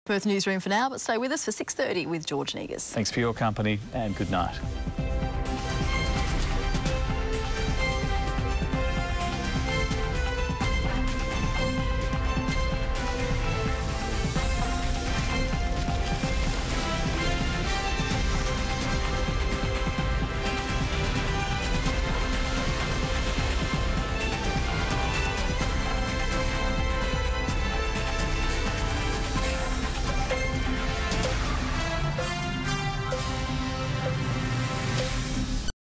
Perth Newsroom for now, but stay with us for 6:30 with George Negus. Thanks for your company and good night.